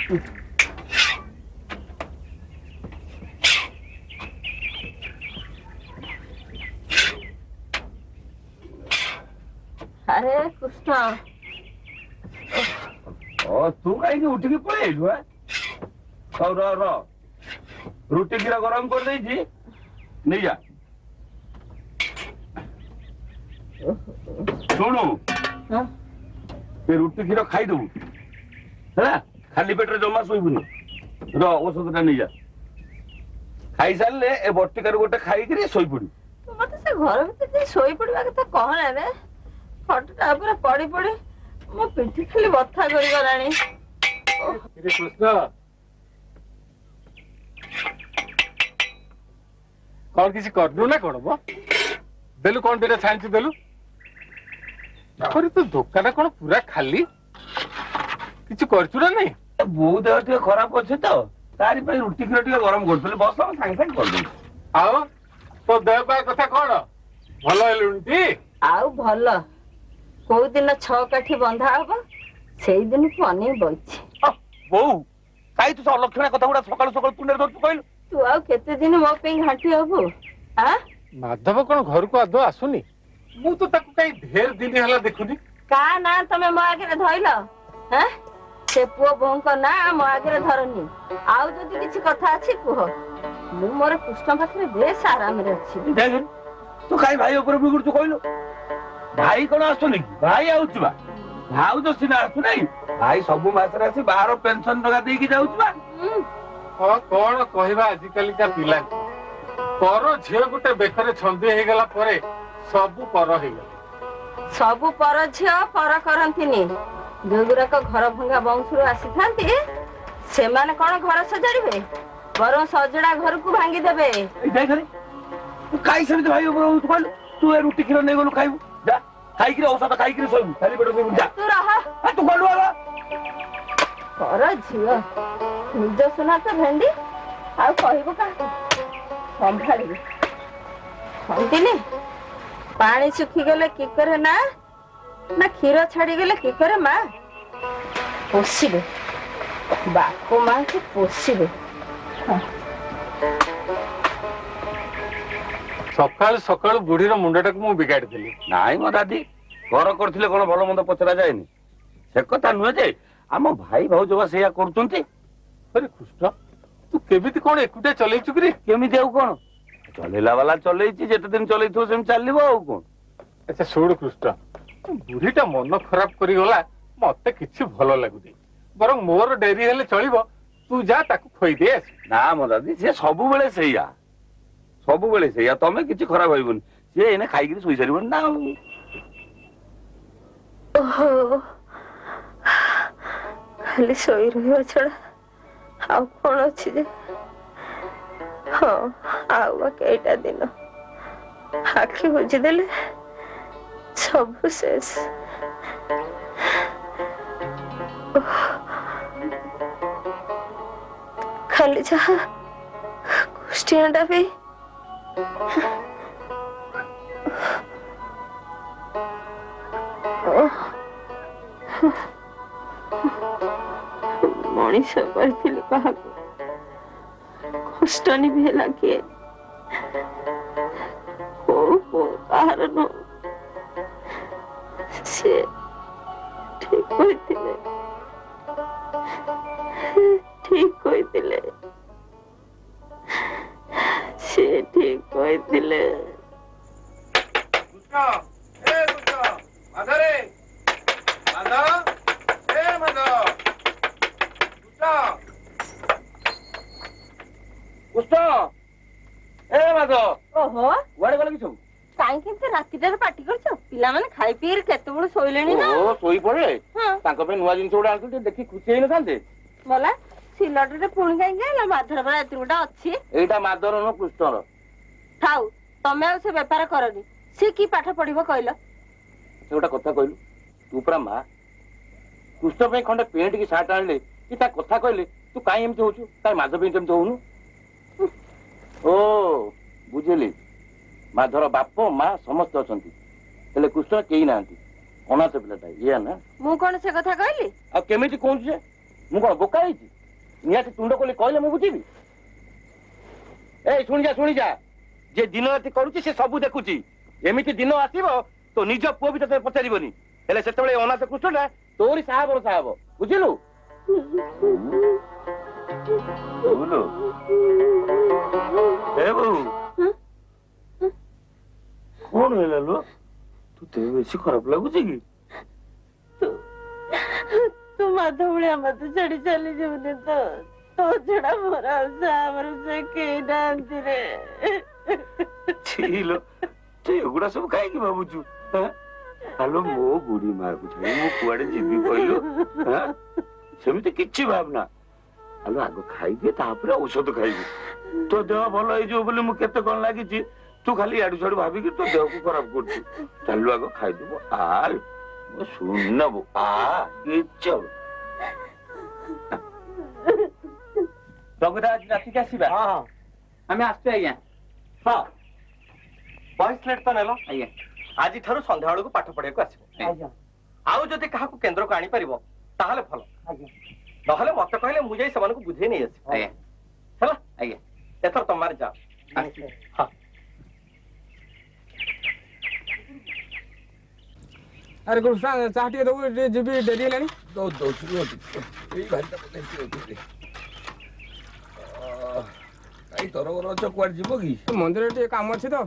अरे कृष्ण तू कहीं उठिकी पलू रुटी କ୍ଷୀର गरम कर देजी नहीं जा शुणु रुटी କ୍ଷୀର खाईदबू है खाली पेट जमा शोबुनि औषधटा नहीं जा खाई सारे ए बटिकार गोटे खाई शोई पड़ू मत से घर भीतर शोई पड़ा कथा कहना रे खटटा पूरा पड़ी पड़ी मो पिठी खाली बथा करी गलानी कृष्ण कौन किसी करदू ना कौन बो देलु कौन बेटा छांची देलु अरे तो दुकान कौन पूरा खाली किसी करचु ना नहीं बहुत देह टे खराब अच्छे तो तारी पे रुटी କ୍ଷୀର टे गरम करथले बस हम सांग सांग कर दे आओ तो देह पा कथा कौन भलो हेलुंटी आउ भलो को दिन 6 काठी बंधा हबो सेई दिन को अने बइछि बहु काई तू अलक्षणा कथा गुडा सकाळ सकाळ तू नेर तू कहलु तू आउ केते दिन मो पे घाटी हबो हां माधव कौन घर को आदो आसुनी मु तो ताकू कई ढेर दिन हला देखुनी का ना तमे मो आगे धइलो हैं से पुओ बोंको ना मो आगे धरनी आउ जदी किछि कथा अछि कुह मु मोर कृष्ण पाखरे बेस आराम रे अछि देख तू काई भाई ऊपर बिगुड़ तू कहलु भाई कोन आसुनी भाई आउछबा भाउ तो सिना आसु नहीं भाई सब मासरे आसी 12 पेंशन टका देकी जाउछबा हां कौन कहबा आज काली का पिला पर झियो गुटे बेखरे छंदी हे गला परे सब पर हे गला सब पर झियो पर करंतिनी जोगुरा को घर भंगा वंशरु आसी थांती से माने कोन घर सजाड़िबे बरो सजड़ा घर को भांगी देबे देख रे तू काई समित भाई ऊपर तू कहलु तू ए रुटी କ୍ଷୀର नै गलु खाइबू जा खाई के औषध खाई के सोइबू खाली पेट सोइबू जा तू रहा तू कहलु आला पर झियो निज सुना तो भेंडी आ कहबो का संभाळबे संतिनी पानी सुखी गेले की करे ना ना क्षीर छाड़ी गेले की करे मां पोसीबे बापो मां के पोसीबे सकाल सकाल बुढ़ीर मुंडटा को मु बिगाड़ देली नाई मो दादी घर करथिले कोन भलो मंद पचरा जायनी से कथा नुहे जे आम भाई भाउज बा सेया करतुंती अरे कृष्ण तू केमिति कोन एकुटे चलै चुकरी केमिति आउ कोन चलेला वाला चलैछि जेते दिन चलैथो सेम चालिबो आउ कोन अच्छा छोड़ कृष्ण बुढ़ीटा मन खराब करी गला मते किछि भलो लागुदी बरं मोर डेरी हेले चलिबो तू जा ताकू खोई दे ना मो दादी से सब बेले सेया तमे किछि खराब होइबोनी से एने खाई कि सोई सरिबोनी ना ओहो खाली सोई रहिबा छड़ा आउ कोन अछि जे हां आउ केटा दिन आखि बुझी देले सब शेष खाली जहा कुष्टियाटा भी मनीष करथिली काहाको कष्टनी भी लागे को काହାର न से ठीक होइतिले से ठीक होइतिले कृष्ण ए कृष्ण माधरे माधव ए माधव कृष्ण ए माधव ओहो वाड़े गले किछु काई के रातिटार पार्टी करछो पिला माने खाई पी केते बळ सोइलेनी ना ओ सोई पड़े हां तांको पे नुवा जिंस उडा आंतु देखि खुशी हेन थांते बोला सिलटरे पुणी काई गेला माधर बरा एति गोटा अछि एटा माधर न कृष्णर थाउ तमे आ से व्यापार करनी से की पाठ पढिबो कहलो से गोटा कथा कहलु तू परा मां कृष्ण पे खंडे पेंट की शर्ट आनले कि ता कथा कहले तू काई एमति होछु काई माधव पे एमति होनु ओ बुझिली माधर बाप मां समस्त अछंती हेले कृष्ण केही नांती अनाथ पिलाटा या ना मु कोन से कथा कहली आ केमिति कोन जे मु कोन बोका हिची ନିହାତି ତୁଣ୍ଡ କୋଲି କହିଲେ ମୁଁ ବୁଝିବି। ଶୁଣି ଯା ଯେ ଦିନ ରାତି କରୁଛି ସେ ସବୁ ଦେଖୁଛି। ଏମିତି ଦିନ ଆସିବ ତୋ ନିଜ ପୁଅ ବି ତତେ ପଚାରିବନି। ହେଲେ ସେତେବେଳେ ଅନାଥ କୃଷ୍ଣଟା ତୋରି ସାହା ଭରସା ହବ। ବୁଝିଲୁ? କଣ ହେଲା ଲୋ? ତତେ ବେଶୀ ଖରାପ ଲାଗୁଛି କି? ତୁ ମାଧ ଭଳିଆ ମତେ ଛାଡି ଚାଲି ଯାଉନି ତ। ତୋ ଛଡା ମୋର ଆଉ ସାହା ଭରସା କେହି ନାହାନ୍ତି ରେ। ଛିଲୋ ତୁ ଏଗୁଡା ସବୁ କାହିଁକି ଭାବୁଛୁ? ଆଲୋ ମୋ ବୁଢୀ ମାକୁ ଛାଡି ମୁଁ କୁଆଡେ ଯିବି କହିଲୁ? ସେମିତି କିଛି ଭାବନା। ଆଲୋ ଆଗ ଖାଇଦିଏ ତାପରେ ଔଷଧ ଖାଇବି। ତୋ ଦେହ ଭଲ ହେଇଯିବ ବୋଲି ମୁଁ କେତେ କଣ ଲାଗିଛି। ତୁ ଖାଲି ଆଡୁ ସାଡୁ ଭାବିକି ତୋ ଦେହକୁ ଖରାପ କରୁଛୁ। ଚାଲୁ ଆଗ ଖାଇଦବୁ। ଶୁଣି ନବୁ କିଛି ରଘୁଦା ଆଜି ରାତିକି ଆସିବା। ଆମେ ଆସୁଛୁ ଆଜ୍ଞା। ହଁ ବଏସ୍ ଲେଟ୍ ତ ନେଲ ଆଜ୍ଞା। ଆଜିଠାରୁ ସନ୍ଧ୍ୟା ବେଳକୁ ପାଠ ପଢିବାକୁ ଆସିବ। ଆଉ ଯଦି କାହାକୁ କେନ୍ଦ୍ରକୁ ଆଣିପାରିବ ତାହେଲେ ଭଲ। ନହେଲେ ମତେ କହିଲେ ମୁଁ ଯାଇ ସେମାନଙ୍କୁ ବୁଝେଇ ନେଇ ଆସିବି। ହେଲା ଆଜ୍ଞା। ଏଥର ତମର ଯାଅ। अरे कृष्णा चाह टे दबु जीबी डेरी हेलानी ତରବର ଅଛ କୁଆଡେ ଯିବ କି? मंदिर टे काम अच्छे तो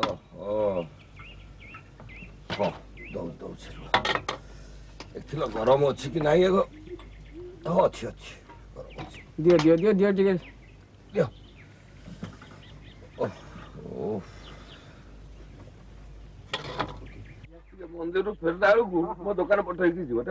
ଦଉଛି ଦେଖିଲ ଗରମ ଅଛି କି ନାଇଁ? ଆଗ ଅଛି ଅଛି ଗରମ ଅଛି। दियो दियो दियो दियो टिके ଦିଅ। ମନ୍ଦିରରୁ ଫେରିଲା ବେଳକୁ ମୋ ଦୋକାନ ପଠେଇକି ଯିବ।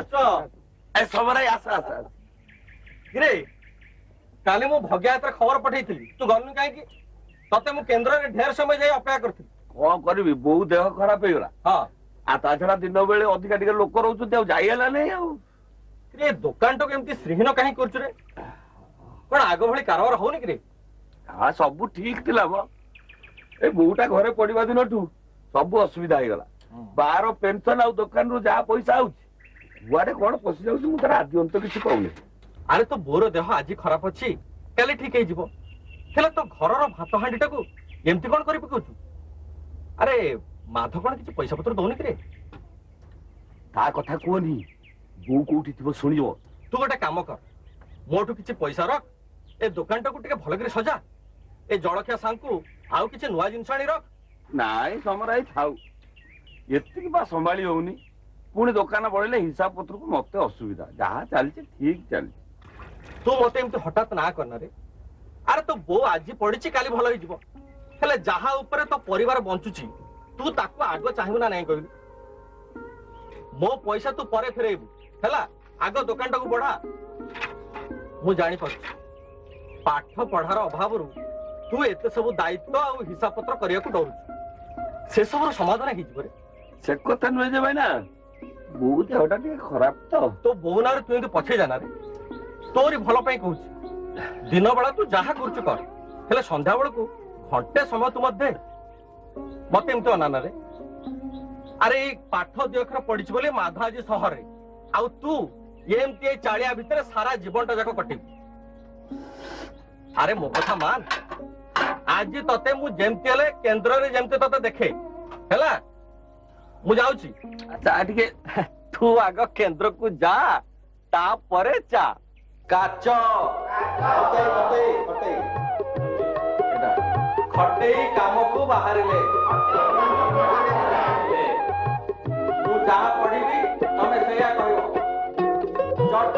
କାଲି ମୁଁ ଭଗିଆତ୍ର ଖବର ପଠେଇଥିଲି, ତୁ ଗଲୁନି କାହିଁକି? ତତେ ମୁଁ କେନ୍ଦ୍ରରେ ଢେର ସମୟ ଯାଇ ଅପେକ୍ଷା କରିଥିଲି। କଣ କରିବି, ବୋଉ ଦେହ ଖରାପ ହେଇଗଲା। ହଁ ଆଉ ତା ଛଡା ଦିନ ବେଳେ ଅଧିକା ଟିକେ ଲୋକ ରହୁଛନ୍ତି, ଆଉ ଯାଇ ହେଲା ନାଇଁ। ଆଉ ଦୋକାନଟାକୁ ଏମିତି ଶ୍ରୀହୀନ କାହିଁକି କରୁଛୁ ରେ? କଣ ଆଗ ଭଳି କାରବାର ହଉନି କି ରେ? ସବୁ ଠିକ ଥିଲା ମ। ଏ ବୋଉଟା ଘରେ ପଡିବା ଦିନଠୁ ସବୁ ଅସୁବିଧା ହେଇଗଲା। ବାର ପେନସନ ଆଉ ଦୋକାନରୁ ଯାହା ପଇସା ଆଉଛି କୁଆଡେ କଣ ପଶି ଯାଉଛି, ମୁଁ ତାର ଆଜି ଅନ୍ତ କିଛି କହୁନି। ଆରେ ତୋ ବୋଉର ଦେହ ଆଜି ଖରାପ ଅଛି, କାଲି ଠିକ ହେଇଯିବ। ହେଲେ ତୋ ଘରର ଭାତ ହାଣ୍ଡିଟାକୁ ଏମିତି କଣ କରି ପକଉଛୁ? ଆରେ ମାଧ କଣ କିଛି ପଇସା ପତ୍ର ଦଉନି କି ରେ? ତା କଥା କୁହନି, ବୋଉ କୋଉଠି ଥିବ ଶୁଣିବ। ତୁ ଗୋଟେ କାମ କର, ମୋଠୁ କିଛି ପଇସା ରଖ, ଏ ଦୋକାନଟାକୁ ଟିକେ ଭଲକରି ସଜା। ଏ ଜଳଖିଆ ସାଙ୍ଗକୁ ଆଉ କିଛି ନୂଆ ଜିନିଷ ଆଣି ରଖ। ନାଇଁ ସମରାଇ ଥାଉ, ଏତିକି ବା ସମ୍ଭାଳି ହଉନି। ପୁଣି ଦୋକାନ ବଢିଲେ ହିସାବ ପତ୍ରକୁ ମତେ ଅସୁବିଧା। ଯାହା ଚାଲିଛି ଠିକ ଚାଲିଛି। ତୁ ମତେ ଏମିତି ହଠାତ୍ ନା କରନାରେ। ଆରେ ତୋ ବୋଉ ଆଜି ପଡିଛି କାଲି ଭଲ ହେଇଯିବ। ହେଲେ ଯାହା ଉପରେ ତୋ ପରିବାର ବଞ୍ଚୁଛି ତୁ ତାକୁ ଆଗ ଚାହିଁବୁ ନା ନାଇଁ କହିଲୁ? ମୋ ପଇସା ତୁ ପରେ ଫେରେଇବୁ ହେଲା, ଆଗ ଦୋକାନଟାକୁ ବଢା। ମୁଁ ଜାଣିପାରୁଛି ପାଠ ପଢାର ଅଭାବରୁ ତୁ ଏତେ ସବୁ ଦାୟିତ୍ୱ ଆଉ ହିସାବ ପତ୍ର କରିବାକୁ ଡରୁଛୁ। ସେସବୁର ସମାଧାନ ହେଇଯିବ ରେ। ସେ କଥା ନୁହେଁ ଯେ ଭାଇନା, ବୋଉ ଦେହଟା ଟିକେ ଖରାପ ତ। ତୋ ବୋଉ ନାଁରେ ତୁ ଏମିତି ପଛେଇ ଜାନା ରେ। ତୋରି ଭଲ ପାଇଁ କହୁଛି। ଦିନ ବେଳା ତୁ ଯାହା କରୁଛୁ କର, ହେଲେ ସନ୍ଧ୍ୟା ବେଳକୁ ଘଣ୍ଟେ ସମୟ ତୁ ମତେ ଦେ। ମତେ ଏମିତି ଅନାନାରେ। ଆରେ ଏଇ ପାଠ ଦି ଅକ୍ଷର ପଢିଛୁ ବୋଲି ମାଧ ଆଜି ସହରରେ, ଆଉ ତୁ ଏମିତି ଏଇ ଚାଳିଆ ଭିତରେ ସାରା ଜୀବନଟା ଯାକ କଟିବୁ। ଆରେ ମୋ କଥା ମାନ, ଆଜି ତତେ ମୁଁ ଯେମିତି ହେଲେ କେନ୍ଦ୍ରରେ ଯେମିତି ତତେ ଦେଖେ ହେଲା। ମୁଁ ଯାଉଛି। ଚା ଟିକେ ତୁ ଆଗ କେନ୍ଦ୍ରକୁ ଯା, ତାପରେ ଚା। କାଚ ଖଟେଇ କାମକୁ ବାହାରିଲେ ମୁଁ ଯାହା ପଢିବି ତମେ ସେଇଆ କହିବ। ଚଟ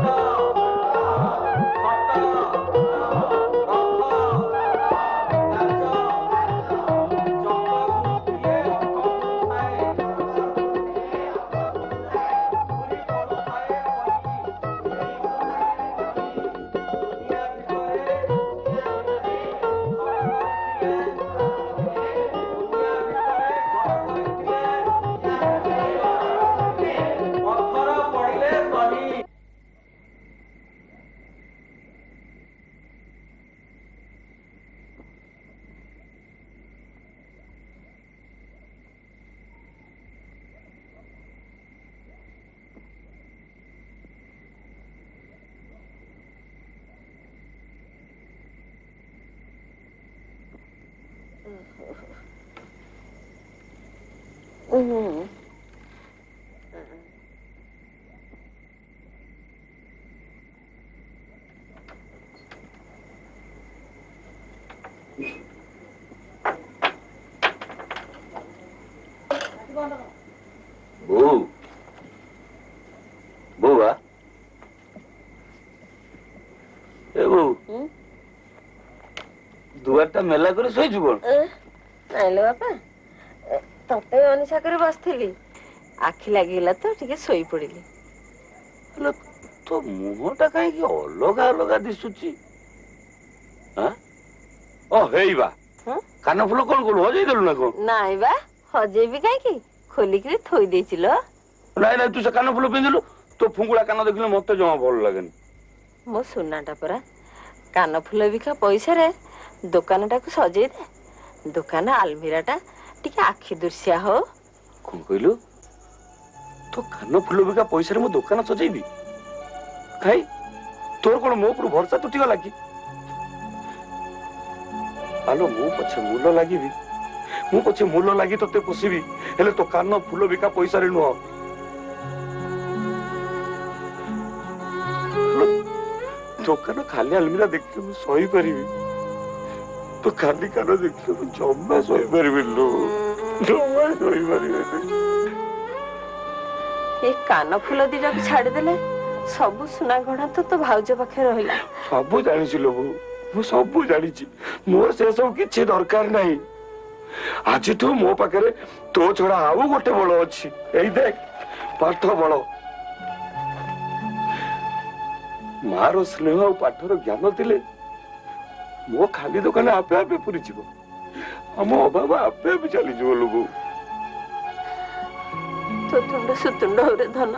ବୋଉ ବୋଉ ବା ଏ ବୋଉ ଦୁଆରଟା ମେଲା କରି ଶୋଇଛୁ କଣ? ନାଇଲୋ ବାପା, ତତେ ଅନିଶା କରି ବସିଥିଲି, ଆଖି ଲାଗିଗଲା ତ ଟିକେ ଶୋଇ ପଡିଲି। ହେଲେ ତୋ ମୁହଁଟା କାହିଁକି ଅଲଗା ଅଲଗା ଦିଶୁଛି? ହେଇ ବା କାନ ଫୁଲ କଣ କଲୁ, ହଜେଇ ଦେଲୁ ନା କଣ? ନାଇଁ ବା, ହଜେଇବି କାହିଁକି, ଖୋଲିକିରି ଥୋଇ ଦେଇଛି ଲୋ। ନାଇଁ ନାଇଁ, ତୁ ସେ କାନ ଫୁଲ ପିନ୍ଧିଲୁ, ତୋ ଫୁଙ୍ଗୁଳା କାନ ଦେଖିଲେ ମତେ ଜମା ଭଲ ଲାଗେନି। ମୋ ସୁନାଟା ପରା, କାନ ଫୁଲ ବିକା ପଇସାରେ ଦୋକାନଟାକୁ ସଜେଇ ଦେ। ଦୋକାନ ଆଲମିରାଟା ଟିକେ ଆଖି ଦୁର୍ସିଆ ହଉ। କଣ କହିଲୁ? ତୋ କାନ ଫୁଲ ବିକା ପଇସାରେ ମୁଁ ଦୋକାନ ସଜେଇବି? କାଇଁ ତୋର କଣ ମୋ ଉପରୁ ଭରସା ତୁଟିଗଲା କି? ଆଲୋ ମୁଁ ପଛେ ମୂଲ ଲାଗିବି, ମୁଁ ପଛେ ମୂଲ ଲାଗି ତତେ ପୋଷିବି, ହେଲେ ତୋ କାନ ଫୁଲ ବିକା ପଇସାରେ ନୁହଁ। ଦୋକାନ ଖାଲି ଆଲମିରା ଦେଖିଲେ ମୁଁ ସହିପାରିବି, ତୁ ଖାଲି କାନ ଦେଖିଲେ ମୁଁ ଜମା ସହିପାରିବିନି ଲୋ, ଜମା ସହିପାରିବିନି। ଏ କାନ ଫୁଲ ଦିଟାକୁ ଛାଡିଦେଲେ ସବୁ ସୁନା ଗହଣା ତ ତୋ ଭାଉଜ ପାଖରେ ରହିଲା। ସବୁ ଜାଣିଛି ଲୋ ବୋଉ, ମୁଁ ସବୁ ଜାଣିଛି, ମୋର ସେ ସବୁ କିଛି ଦରକାର ନାହିଁ। ଆଜିଠୁ ମୋ ପାଖରେ ତୋ ଛଡା ଆଉ ଗୋଟେ ବଳ ଅଛି, ଏଇ ଦେଖ ପାଠ ବଳ। ମାର ସ୍ନେହ ଆଉ ପାଠର ଜ୍ଞାନ ଥିଲେ ମୋ ଖାଲି ଦୋକାନ ଆପେ ଆପେ ପୁରିଯିବ, ଆମ ଅଭାବ ଆପେ ଆପେ ଚାଲିଯିବ ଲୋ ବୋଉ। ତୋ ତୁଣ୍ଡ ସୁତୁଣ୍ଡ ହଉରେ ଧନ।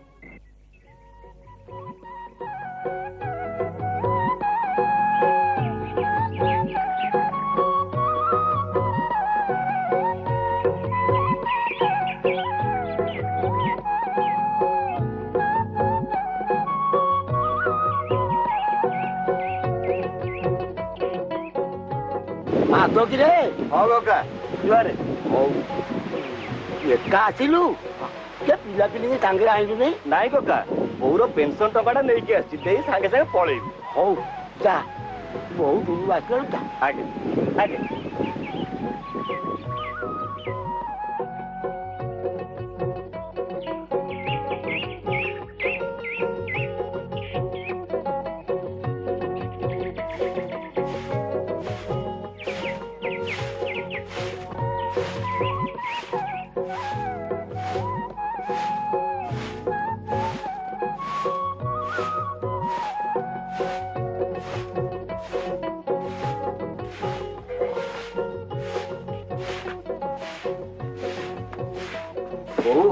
ମାଧ କିରେ? ହଁ କକା ଯୁଆରେ ହଉ, ଏକା ଆସିଲୁ? ପିଲାପିଲି ସାଙ୍ଗରେ ଆଣିଲୁ ନାଇଁ? ନାଇଁ କକା, ବୋଉର ପେନସନ ଟଙ୍କାଟା ନେଇକି ଆସିଛି, ଦେଇ ସାଙ୍ଗେ ସାଙ୍ଗେ ପଳେଇବି। ହଉ ଯା, ବହୁତ ଦୂରରୁ ଆସିଲାରୁ ଯା। ଆଜ୍ଞା ଆଜ୍ଞା। ବୋଉ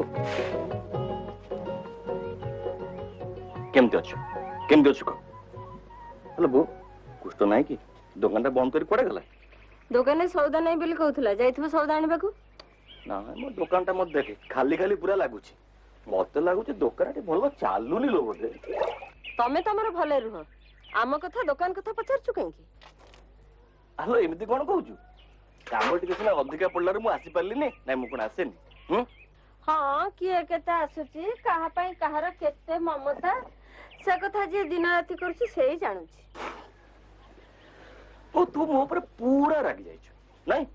କେମିତି ଅଛୁ? କେମିତି ଅଛୁ କହ? ହେଲେ ବୋଉ କୁଷ୍ଟ ନାହିଁ କି? ଦୋକାନଟା ବନ୍ଦ କରି କୁଆଡେ ଗଲା? ଦୋକାନରେ ସଉଦା ନାହିଁ ବୋଲି କହୁଥିଲା, ଯାଇଥିବ ସଉଦା ଆଣିବାକୁ। ନା ମୋ ଦୋକାନଟା ମତେ ଦେଖେ ଖାଲି ଖାଲି ପୁରା ଲାଗୁଛି, ମତେ ଲାଗୁଛି ଦୋକାନଟି ଭଲ ଚାଲୁନି ଲୋ ବୋଧେ। ତମେ ତମର ଭଲେ ରୁହ, ଆମ କଥା ଦୋକାନ କଥା ପଚାରୁଛୁ କାହିଁକି? ଆଲୋ ଏମିତି କଣ କହୁଛୁ? କାମ ଟିକେ ସିନା ଅଧିକା ପଡିଲାରୁ ମୁଁ ଆସିପାରିଲିନି, ନାଇଁ ମୁଁ କଣ ଆସେନି? ହଁ, କିଏ କେତେ ଆସୁଛି, କାହା ପାଇଁ କାହାର କେତେ ମମତା, ସେ କଥା ଯିଏ ଦିନ ରାତି କରୁଛି ସେଇ ଜାଣୁଛି। ଓ ତୁ ମୋ ଉପରେ ପୁରା ରାଗି ଯାଇଛୁ ନାଇଁ?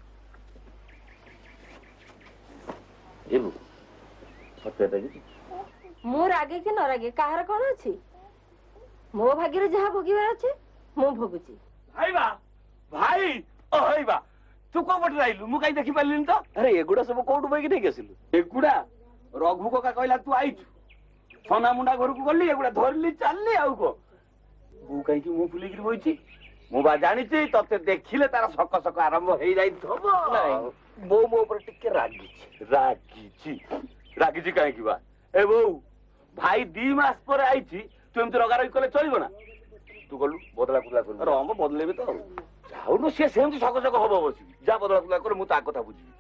ମୁଁ ରାଗେ କି ନ ରାଗେ କାହାର କଣ ଅଛି? ମୋ ଭାଗ୍ୟରେ ଯାହା ଭୋଗିବାର ଅଛି ମୁଁ ଭୋଗୁଛି। ଭାଇବା ଭାଇ, ଓ ଭାଇବା ତୁ କୋଉ ପଟରେ ଆଇଲୁ, ମୁଁ କାହିଁ ଦେଖିପାରିଲିନି ତ? ଆରେ ଏଗୁଡା ସବୁ କୋଉଠୁ ପାଇକି ନେଇକି ଆସିଲୁ? ଏଗୁଡା ରଘୁ କକା କହିଲା ତୁ ଆଇଛୁ, ସନା ମୁଣ୍ଡା ଘରକୁ ଗଲି, ଏଗୁଡା ଧରିଲି ଚାଲିଲି, ଆଉ କଣ? ମୁଁ କାହିଁକି ମୁଁ ଫୁଲେଇକିରି ବଇଛି? ମୁଁ ବା ଜାଣିଛି ତତେ ଦେଖିଲେ ତାର ସକ ସକ ଆରମ୍ଭ ହେଇଯାଇଥିବ। ନାଇଁ, ବୋଉ ମୋ ଉପରେ ଟିକେ ରାଗିଛି। ରାଗିଛି? ରାଗିଛି କାହିଁକି ବା? ଏ ବୋଉ, ଭାଇ 2 ମାସ ପରେ ଆଇଛି, ତୁ ଏମିତି ରଗାରଗି କଲେ ଚଳିବ ନା? ତୁ ଗଲୁ ବଦଳା କୁଦଳା କରୁ। ରଙ୍ଗ ବଦଲେଇବି ତ। ଯାଉନୁ, ସିଏ ସେମିତି ସକ ସକ ହବ ବସିକି। ଯା ବଦଳା କୁଦଳା କରେ, ମୁଁ ତା କଥା ବୁଝିବି।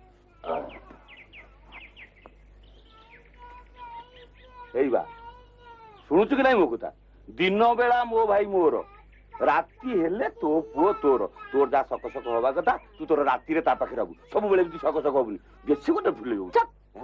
ଏଇ ବା, ଶୁଣୁଛୁ କି ନାଇଁ ମୋ କଥା? ଦିନ ବେଳା ମୋ ଭାଇ ମୋର, ରାତି ହେଲେ ତୋ ପୁଅ ତୋର ଯାହା ସକ ସକ ହବା କଥା ତୁ ତୋର ରାତିରେ ତା ପାଖରେ ହବୁ ସବୁବେଳେ ଏମିତି ସକ ସକ ହବୁନି ବେଶୀ ଗୋଟେ ଫୁଲେଇ ହବୁ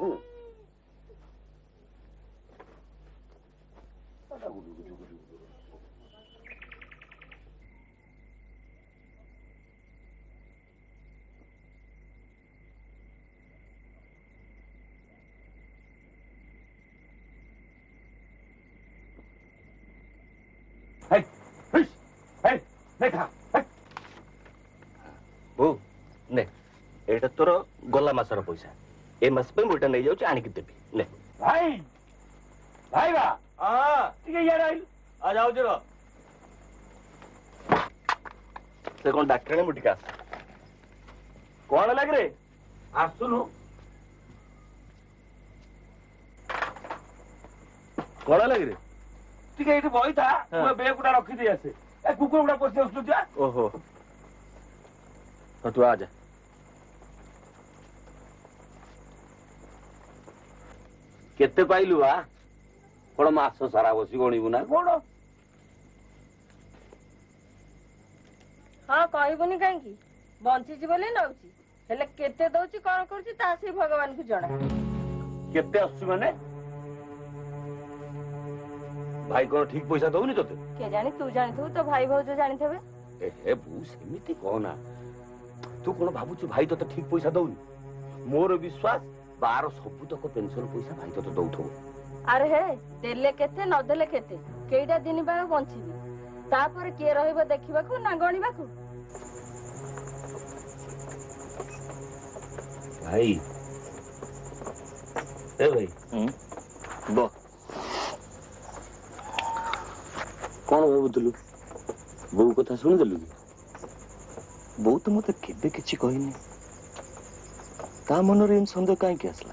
ବୋଉ ନେ ଏଇଟା ତୋର ଗଲା ମାସର ପଇସା ଏ ମାସ ପାଇଁ ମୁଁ ଏଇଟା ନେଇଯାଉଛି ଆଣିକି ଦେବି ନେ ଭାଇ ଭାଇ ବା ଟିକେ ଇଆଡେ ଆଇଲୁ ଯାଉଛି ର ସେ କଣ ଡାକ୍ତର ମୁଁ ଟିକେ ଆସ କଣ ଲାଗରେ ଆସୁନୁ କଣ ଲାଗରେ ଟିକେ ଏଇଠି ବଇଥା ମୁଁ ବେଗ ଗୁଡା ରଖିଦେଇ ଆସେ ଏ କୁକୁର ଗୁଡା ପଶି ଆସୁଛନ୍ତି ଓହୋ ତୁ ଆ ଯା କେତେ ପାଇଲୁ ବା କଣ ମାସ ସାରା ବସି ଗଣିବୁ ନା କଣ ହଁ କହିବୁନି କାହିଁକି ବଞ୍ଚିଛି ବୋଲି ନଉଛି ହେଲେ କେତେ ଦଉଛି କଣ କରୁଛି ତା ସେଇ ଭଗବାନଙ୍କୁ ଜଣା କେତେ ଆସୁଛି ମାନେ ଭାଇ କଣ ଠିକ ପଇସା ଦଉନି ତତେ କେଜାଣି ତୁ ଜାଣିଥିବୁ ତୋ ଭାଇ ଭାଉଜ ଜାଣିଥିବେ ଏ ବୋଉ ସେମିତି କହନା ତୁ କଣ ଭାବୁଛୁ ଭାଇ ତତେ ଠିକ ପଇସା ଦଉନି ମୋର ବିଶ୍ୱାସ ବାର ସବୁତକ ପେନସନ ପଇସା ଭାଇ ତତେ ଦଉଥିବ ଆରେ ହେ ଦେଲେ କେତେ ନଦେଲେ କେତେ କେଇଟା ଦିନ ବେଳେ ବଞ୍ଚିବି ତାପରେ କିଏ ରହିବ ଦେଖିବାକୁ ନା ଗଣିବାକୁ ଭାଇ ଏ ଭାଇ ବ କଣ ଭାବୁଥିଲୁ ବୋଉ କଥା ଶୁଣିଦେଲୁ କି ବୋଉ ତ ମତେ କେବେ କିଛି କହିନି ତା ମନରେ ଏମିତି ସନ୍ଦେହ କାହିଁକି ଆସିଲା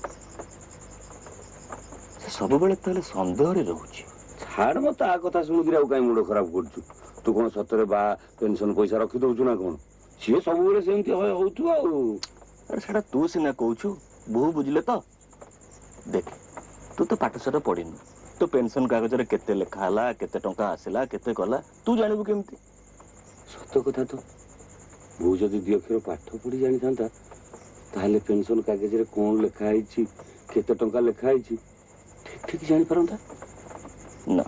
ସେ ସବୁବେଳେ ତାହେଲେ ସନ୍ଦେହରେ ରହୁଛି ଛାଡ ମ ତା କଥା ଶୁଣିକିରି ଆଉ କାଇଁ ମୁଣ୍ଡ ଖରାପ କରୁଛୁ ତୁ କଣ ସତରେ ବା ପେନସନ ପଇସା ରଖିଦଉଛୁ ନା କଣ ସିଏ ସବୁବେଳେ ସେମିତି ହଉଥିବ ଆଉ ଆରେ ସେଟା ତୁ ସିନା କହୁଛୁ ବୋଉ ବୁଝିଲେ ତ ଦେଖ ତୁ ତ ପାଠଶାଠ ପଢିନୁ ତୋ ପେନସନ କାଗଜରେ କେତେ ଲେଖା ହେଲା କେତେ ଟଙ୍କା ଆସିଲା କେତେ କଲା ତୁ ଜାଣିବୁ କେମିତି ସତ କଥା ତ ବୋଉ ଯଦି ଦି ଅକ୍ଷର ପାଠ ପଢି ଜାଣିଥାନ୍ତା ତାହେଲେ ପେନସନ କାଗଜରେ କଣ ଲେଖା ହେଇଛି କେତେ ଟଙ୍କା ଲେଖା ହେଇଛି ଠିକ ଠିକ ଜାଣିପାରନ୍ତା ନା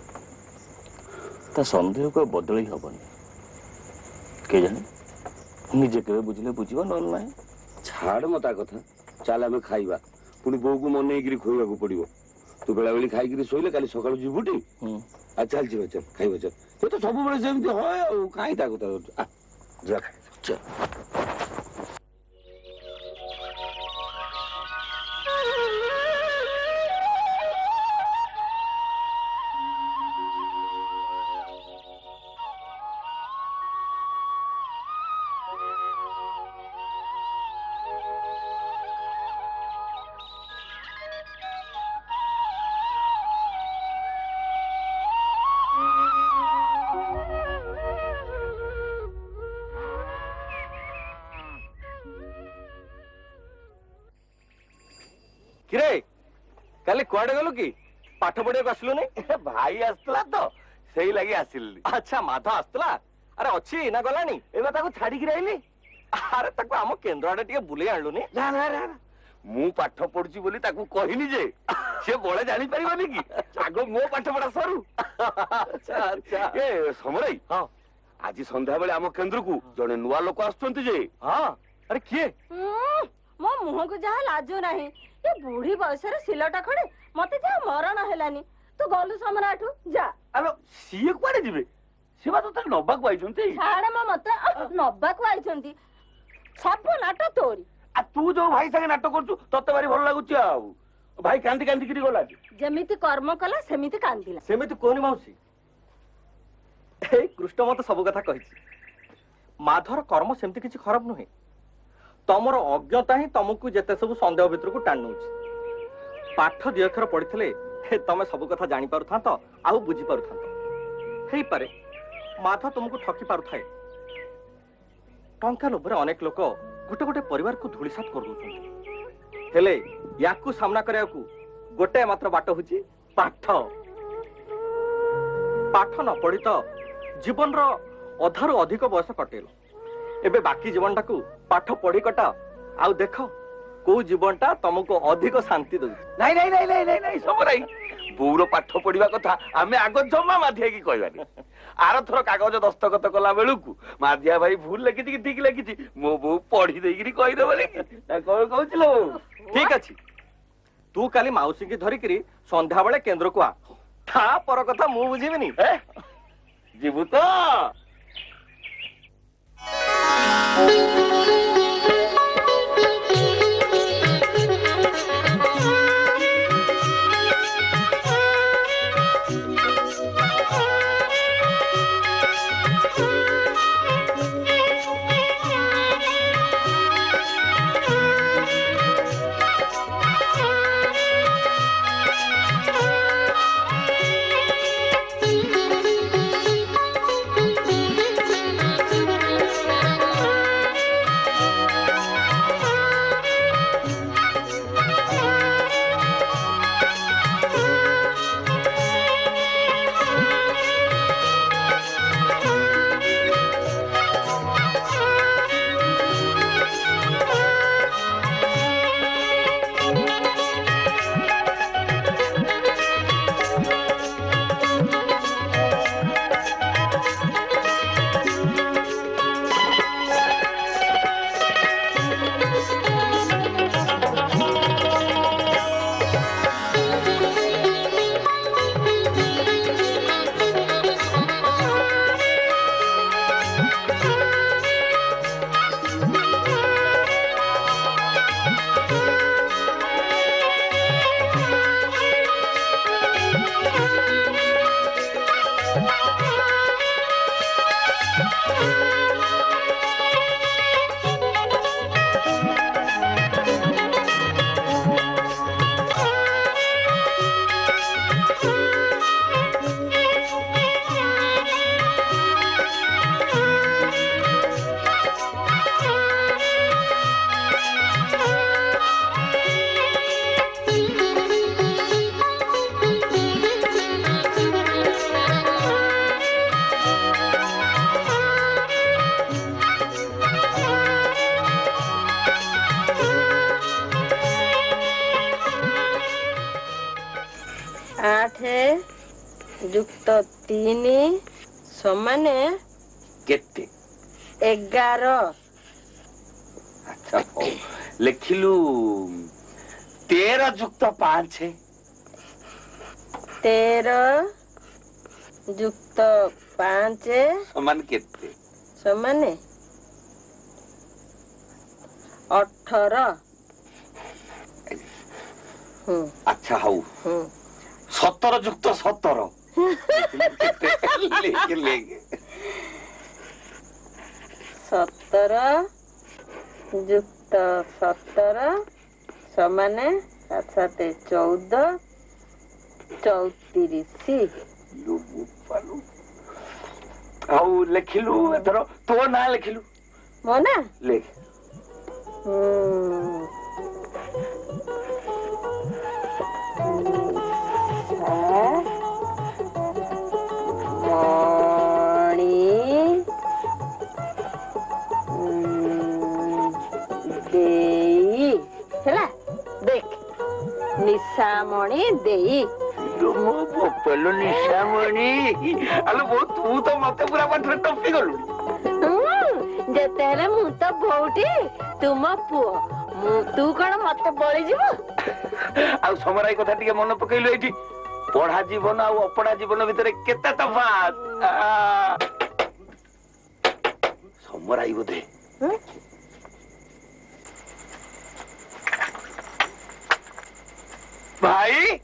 ତା ସନ୍ଦେହକୁ ଆଉ ବଦଳେଇ ହବନି କେଜାଣି ନିଜେ କେବେ ବୁଝିଲେ ବୁଝିବ ନହେଲେ ନାହିଁ ଛାଡ ମ ତା କଥା ଚାଲ ଆମେ ଖାଇବା ପୁଣି ବୋଉକୁ ମନେଇକିରି ଖୋଇବାକୁ ପଡିବ ତୁ ବେଳାବେଳି ଖାଇକିରି ଶୋଇଲେ କାଲି ସକାଳୁ ଯିବୁଟି ଆଉ ଚାଲ ଯିବା ଚାଲ ଖାଇବା ଚାଲ ସେ ତ ସବୁବେଳେ ସେମିତି হয় ଆଉ କାହିଁ ତା କଥା ଯା ଚାଲ କିରେ କାଲି କୁଆଡେ ଗଲୁ କି ପାଠ ପଢିବାକୁ ଆସିଲୁନି ଭାଇ ଆସିଥିଲା ତ ସେଇ ଲାଗି ଆସିଲି ଆଚ୍ଛା ମାଧ ଆସିଥିଲା ଆରେ ଅଛି ନା ଗଲାଣି ଏବେ ତାକୁ ଛାଡିକିରି ଆଇଲି ଆରେ ତାକୁ ଆମ କେନ୍ଦ୍ର ଆଡେ ଟିକେ ବୁଲେଇ ଆଣିଲୁନି ନା ନା ନା ମୁଁ ପାଠ ପଢୁଛି ବୋଲି ତାକୁ କହିନି ଯେ ସେ ବଳେ ଜାଣିପାରିବନି କି ଆଗ ମୋ ପାଠ ପଢା ସରୁ ଏ ସମରେଇ ହଁ ଆଜି ସନ୍ଧ୍ୟାବେଳେ ଆମ କେନ୍ଦ୍ରକୁ ଜଣେ ନୂଆ ଲୋକ ଆସୁଛନ୍ତି ଯେ ହଁ ଆରେ କିଏ ମୋ ମୁହଁକୁ ଯାହା ଲାଜୁ ନାହିଁ ଏ ବୁଢୀ ବୟସରେ ସିଲଟା ଖଡେ ମତେ ଯାହା ମରଣ ହେଲାନି ତୁ ଗଲୁ ସମରାଠୁ ଯା ଆଲୋ ସିଏ କୁଆଡେ ଯିବେ ସେ ବା ତତେ ନବାକୁ ଆଇଛନ୍ତି ଛାଡ ମତେ ନବାକୁ ଆଇଛନ୍ତି ସବୁ ନାଟ ତୋରି ଆଉ ତୁ ଯୋଉ ଭାଇ ସାଙ୍ଗେ ନାଟକ କରୁଛୁ ତତେ ଭାରି ଭଲ ଲାଗୁଛି ଆଉ ଭାଇ କାନ୍ଦି କାନ୍ଦିକିରି ଗଲା ଯେମିତି କର୍ମ କଲା ସେମିତି କାନ୍ଦିଲା ସେମିତି କହୁନି ମାଉସୀ ଏଇ କୃଷ୍ଣ ମତେ ସବୁ କଥା କହିଛି ମାଧର କର୍ମ ସେମିତି କିଛି ଖରାପ ନୁହେଁ ତମର ଅଜ୍ଞତା ହିଁ ତମକୁ ଯେତେ ସବୁ ସନ୍ଦେହ ଭିତରକୁ ଟାଣି ନଉଛି ପାଠ ଦି ଅକ୍ଷର ପଢିଥିଲେ ତମେ ସବୁ କଥା ଜାଣିପାରୁଥାନ୍ତ ଆଉ ବୁଝିପାରୁଥାନ୍ତ ହେଇପାରେ ମାଧ ତମକୁ ଠକି ପାରୁଥାଏ ଟଙ୍କା ଲୋଭରେ ଅନେକ ଲୋକ ଗୋଟେ ଗୋଟେ ପରିବାରକୁ ଧୂଳିସାତ କରିଦଉଛନ୍ତି ହେଲେ ୟାକୁ ସାମ୍ନା କରିବାକୁ ଗୋଟେ ମାତ୍ର ବାଟ ହଉଛି ପାଠ ପାଠ ନ ପଢି ତ जीवन रो अधारू अधिक बयस कटेल एबे बाकी जीवन टाकू पाठ पढ़ी कटा आउ देख को जीवनटा तुमको अधिक शांति दउ नहीं नहीं नहीं नहीं नहीं नहीं समराई बोर पाठ पढ़िबा कथा आमे आगो जम्मा माधिया की कहबानी आर थर कागज दस्तखत कला बेलुकु माधिया भाई भूल लिखि कि ठीक लिखि मो बो पढ़ी देगिरी कहि देबले ना कोन कहउछलो ठीक अछि तू काली माउसी की धरी करी संध्या बेले केंद्र को आ था पर कथा मु बुझिबिनी जीवु तो युक्त 3 समान केते 11 अच्छा हो लिखिलु 13 युक्त 5 13 युक्त 5 समान केते समान 18 अच्छा हो 17 युक्त 17 17 युक्त 17 समान 7 14 34 आउ लिखिलु एथरो तो ना लिखिलु मो ना लिख निशामणि देई मो बोपेलो निशामणि अलो वो तू तो मते पूरा पाठरे टपी गलु जेतेले मु तो भौटी तुम पुओ तू कोन मते बळी जीवो आ समराई कथा टिके मन पकैलो एठी पढ़ा जीवन आ अपड़ा जीवन भितर केते तफात समराई बोधे भाई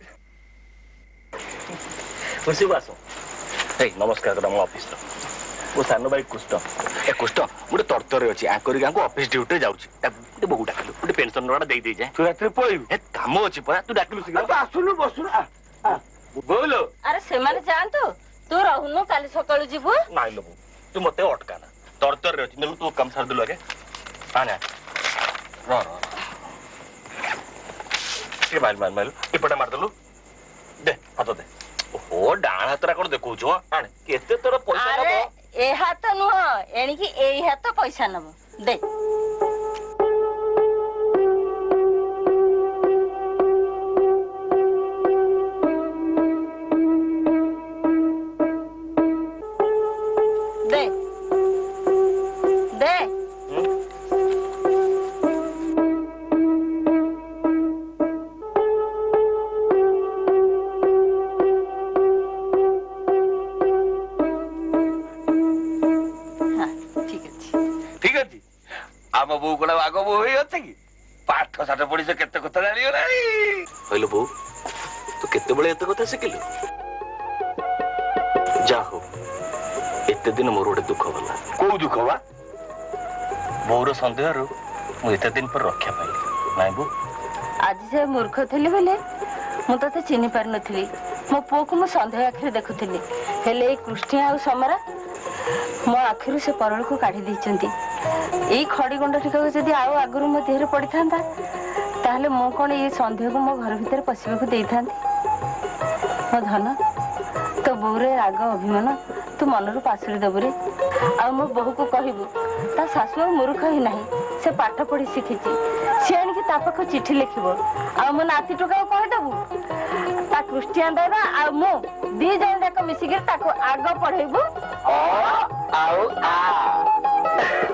खुशी बासो ए नमस्कार करा मो ऑफिस रो वो सानो भाई कुष्ट ए कुष्ट मुटे तरतर अछि आ करी गांको ऑफिस ड्यूटी जाउछि ए बहु डाकलु मुटे पेंशन रोडा देई देई जाय तू रात्री पळिबु ए काम अछि परा तू डाकलु सिगा अब आसुनु बसुनु बोलो अरे से माने जानतो तू रहउनु काली सकाळु जीवो नाइ लो तू मते अटकाना तरतर रे अछि नेलु तू काम सार दिलु आगे आना रो ये माल माल माल इपटा मार दलु दे हाथ दे ओ डाण हातरा कोन देखौछ आण केते तोर पैसा अरे नबो ए हाथ नुह एणिकी एई हाथ पैसा नब दे दे दे ठीक अछि आम बो कोन आगो बो होई अछि कि पाठ साठ पढिस केते कथा जानियो नाही हइलो बो तू केते बळे एते कथा सिखिलु जा हो एते दिन मोर गोटे दुख होला को दुख बा बोर संदेहरु मु एते दिन पर रक्षा पाइली नाइ बो आज से मूर्ख थी बोले मु ते चिन्ह पार नथली मो पुओ को मु संदेह आखिर देखुली हेले कृष्ण आ समरा मो आखिर से परल को काढ़ी देइचंती एई खड़ी गंड टिका जदी आउ आगरु मो देहरे पड़ी थांता ताहले मो कोन ए संदेह को मो घर भीतर पसिबा को देई थांती मो धन तो बोरे राग अभिमान तू मनरु पासुरी दबुरे आ मो बहु को कहबू ता सासु मूर्ख ही नाही से पाठ पढ़ी शिखिची से आनिकी ता पाख चिठी लिखिबो आ मो नाती टोका कहि दबू ता क्रिश्चियन दादा आ मो दी जण जाक मिसिकर ताको आग पढेबू आओ आ